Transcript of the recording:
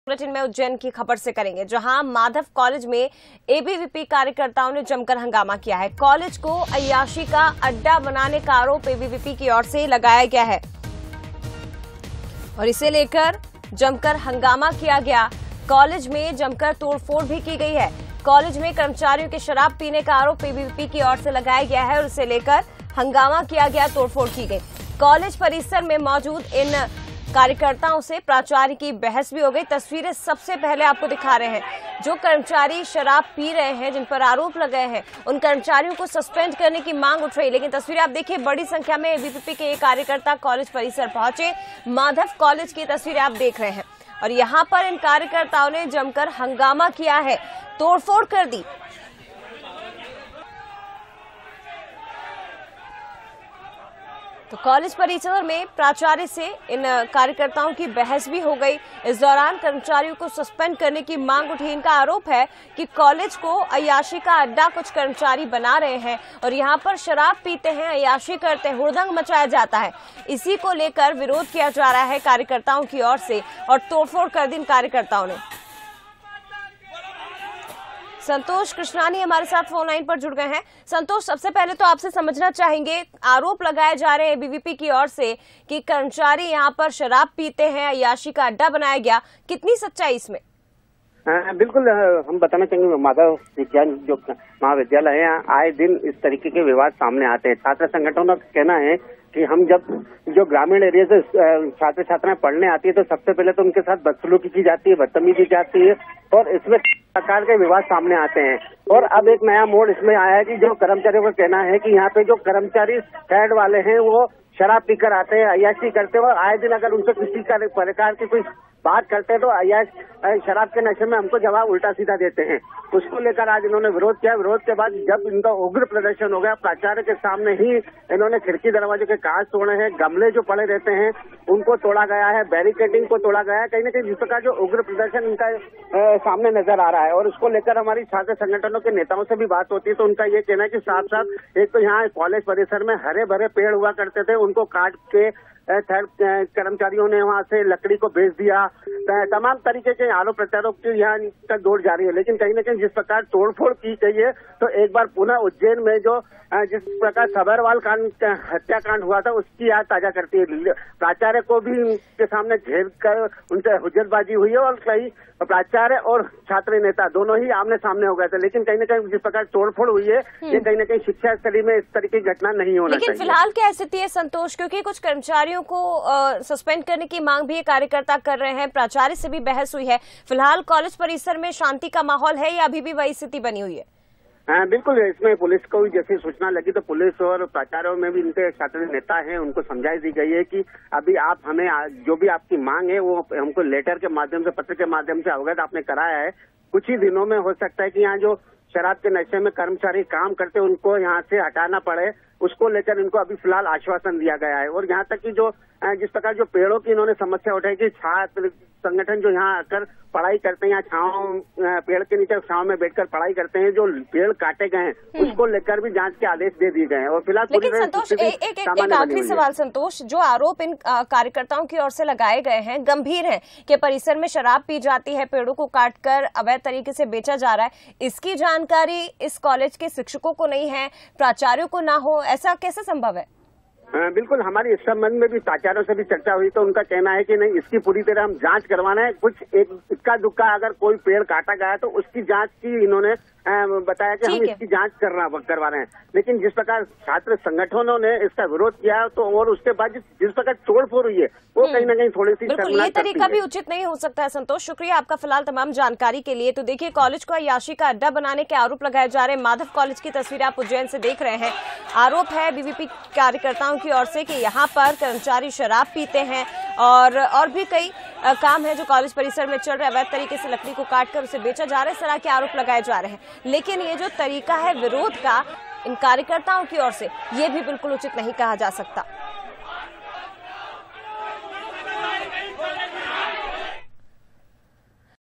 Bulletin में उज्जैन की खबर से करेंगे, जहां माधव कॉलेज में एबीवीपी कार्यकर्ताओं ने जमकर हंगामा किया है। कॉलेज को अय्याशी का अड्डा बनाने का आरोप एबीवीपी की ओर से लगाया गया है और इसे लेकर जमकर हंगामा किया गया। कॉलेज में जमकर तोड़फोड़ भी की गई है। कॉलेज में कर्मचारियों के शराब पीने का आरोप एबीवीपी की ओर से लगाया गया है और इसे लेकर हंगामा किया गया, तोड़फोड़ की गई। कॉलेज परिसर में मौजूद इन कार्यकर्ताओं से प्राचार्य की बहस भी हो गई। तस्वीरें सबसे पहले आपको दिखा रहे हैं। जो कर्मचारी शराब पी रहे हैं, जिन पर आरोप लगे हैं, उन कर्मचारियों को सस्पेंड करने की मांग उठ रही है। लेकिन तस्वीरें आप देखिए, बड़ी संख्या में एबीवीपी के कार्यकर्ता कॉलेज परिसर पहुंचे। माधव कॉलेज की तस्वीरें आप देख रहे हैं और यहाँ पर इन कार्यकर्ताओं ने जमकर हंगामा किया है, तोड़फोड़ कर दी। तो कॉलेज परिसर में प्राचार्य से इन कार्यकर्ताओं की बहस भी हो गई। इस दौरान कर्मचारियों को सस्पेंड करने की मांग उठी। इनका आरोप है कि कॉलेज को अय्याशी का अड्डा कुछ कर्मचारी बना रहे हैं और यहां पर शराब पीते हैं, अय्याशी करते हैं, हुड़दंग मचाया जाता है। इसी को लेकर विरोध किया जा रहा है कार्यकर्ताओं की ओर से और तोड़फोड़ कर दी इन कार्यकर्ताओं ने। संतोष कृष्णानी हमारे साथ फोन लाइन पर जुड़ गए हैं। संतोष, सबसे पहले तो आपसे समझना चाहेंगे, आरोप लगाए जा रहे हैं एबीवीपी की ओर से कि कर्मचारी यहां पर शराब पीते हैं, अय्याशी का अड्डा बनाया गया, कितनी सच्चाई इसमें? बिल्कुल, हम बताना चाहेंगे माधव विज्ञान जो महाविद्यालय है, आए दिन इस तरीके के विवाद सामने आते हैं। छात्र संगठनों का कहना है कि हम जब जो ग्रामीण एरिया से छात्र छात्राएं पढ़ने आती है तो सबसे पहले तो उनके साथ बदसलूकी की जाती है, बदतमीजी की जाती है और इसमें प्रकार के विवाद सामने आते हैं। और अब एक नया मोड़ इसमें आया है कि जो कर्मचारियों का कहना है कि यहाँ पे जो कर्मचारी साइड वाले हैं वो शराब पीकर आते हैं, अय्याशी करते हैं और आए दिन अगर उनसे किसी प्रकार की कोई बात करते हैं तो अय्याश शराब के नशे में हमको जवाब उल्टा सीधा देते हैं। उसको लेकर आज इन्होंने विरोध किया। विरोध के बाद जब इनका उग्र प्रदर्शन हो गया, प्राचार्य के सामने ही इन्होंने खिड़की दरवाजे के कांच तोड़े हैं, गमले जो पड़े रहते हैं उनको तोड़ा गया है, बैरिकेडिंग को तोड़ा गया है। कहीं न कहीं जिस प्रकार जो उग्र प्रदर्शन इनका सामने नजर आ रहा है और उसको लेकर हमारी छात्र संगठनों के नेताओं से भी बात होती है तो उनका ये कहना है कि साथ साथ एक तो यहाँ कॉलेज परिसर में हरे भरे पेड़ हुआ करते थे, उनको काट के कर्मचारियों ने वहां से लकड़ी को बेच दिया। तमाम तरीके के आरोप प्रत्यारोप की यहाँ तक दौड़ जारी है। लेकिन कहीं न कहीं जिस प्रकार तोड़फोड़ की गई है तो एक बार पुनः उज्जैन में जो जिस प्रकार सभरवाल हत्याकांड हुआ था उसकी याद ताजा करती है। प्राचार्य को भी उनके सामने घेर कर उनसे हुज्जतबाजी हुई है और कई प्राचार्य और छात्र नेता दोनों ही आमने सामने हो गए थे। लेकिन कहीं न कहीं जिस प्रकार तोड़फोड़ हुई है ये कहीं न कहीं शिक्षा स्थली में इस तरीके की घटना नहीं होना चाहिए। लेकिन फिलहाल क्या स्थिति है संतोष, क्योंकि कुछ कर्मचारियों को सस्पेंड करने की मांग भी कार्यकर्ता कर रहे हैं, प्राचार्य से भी बहस हुई है। फिलहाल कॉलेज परिसर में शांति का माहौल है या अभी भी वही स्थिति बनी हुई है? बिल्कुल, इसमें पुलिस को जैसे सूचना लगी तो पुलिस और प्राचार्यों में भी इनके छात्र नेता हैं, उनको समझाई दी गई है कि अभी आप हमें जो भी आपकी मांग है वो हमको लेटर के माध्यम से, पत्र के माध्यम से अवगत आपने कराया है। कुछ ही दिनों में हो सकता है कि यहाँ जो शराब के नशे में कर्मचारी काम करते उनको यहाँ से हटाना पड़े, उसको लेकर इनको अभी फिलहाल आश्वासन दिया गया है। और यहाँ तक कि जो जिस प्रकार जो पेड़ों की इन्होंने समस्या उठाई कि छात्र संगठन जो यहाँ आकर पढ़ाई करते हैं, यहाँ छांव पेड़ के नीचे छांव में बैठकर पढ़ाई करते हैं, जो पेड़ काटे गए हैं उसको लेकर भी जांच के आदेश दे दिए गए हैं। और फिलहाल लेकिन संतोष, एक आखिरी सवाल संतोष, जो आरोप इन कार्यकर्ताओं की ओर से लगाए गए हैं गंभीर हैं कि परिसर में शराब पी जाती है, पेड़ों को काटकर अवैध तरीके से बेचा जा रहा है, इसकी जानकारी इस कॉलेज के शिक्षकों को नहीं है, प्राचार्यों को ना हो, ऐसा कैसे संभव है? बिल्कुल, हमारी इस संबंध में भी प्राचार्यों से भी चर्चा हुई तो उनका कहना है कि नहीं, इसकी पूरी तरह हम जांच करवाना है। कुछ एक इक्का दुक्का अगर कोई पेड़ काटा गया तो उसकी जांच की इन्होंने बताया कि हम इसकी जांच करवा रहे हैं। लेकिन जिस प्रकार छात्र संगठनों ने इसका विरोध किया तो और उसके बाद जिस प्रकार तोड़फोड़ हुई है वो कहीं न कहीं थोड़ी सी ये तरीका भी उचित नहीं हो सकता है। संतोष, शुक्रिया आपका फिलहाल तमाम जानकारी के लिए। तो देखिए, कॉलेज को अय्याशी का अड्डा बनाने के आरोप लगाए जा रहे हैं। माधव कॉलेज की तस्वीरें आप उज्जैन से देख रहे हैं। आरोप है बीवीपी कार्यकर्ताओं की ओर से कि यहाँ पर कर्मचारी शराब पीते हैं और भी कई काम है जो कॉलेज परिसर में चल रहा है। अवैध तरीके से लकड़ी को काटकर उसे बेचा जा रहा है, इस तरह के आरोप लगाए जा रहे हैं। लेकिन ये जो तरीका है विरोध का इन कार्यकर्ताओं की ओर से, ये भी बिल्कुल उचित नहीं कहा जा सकता।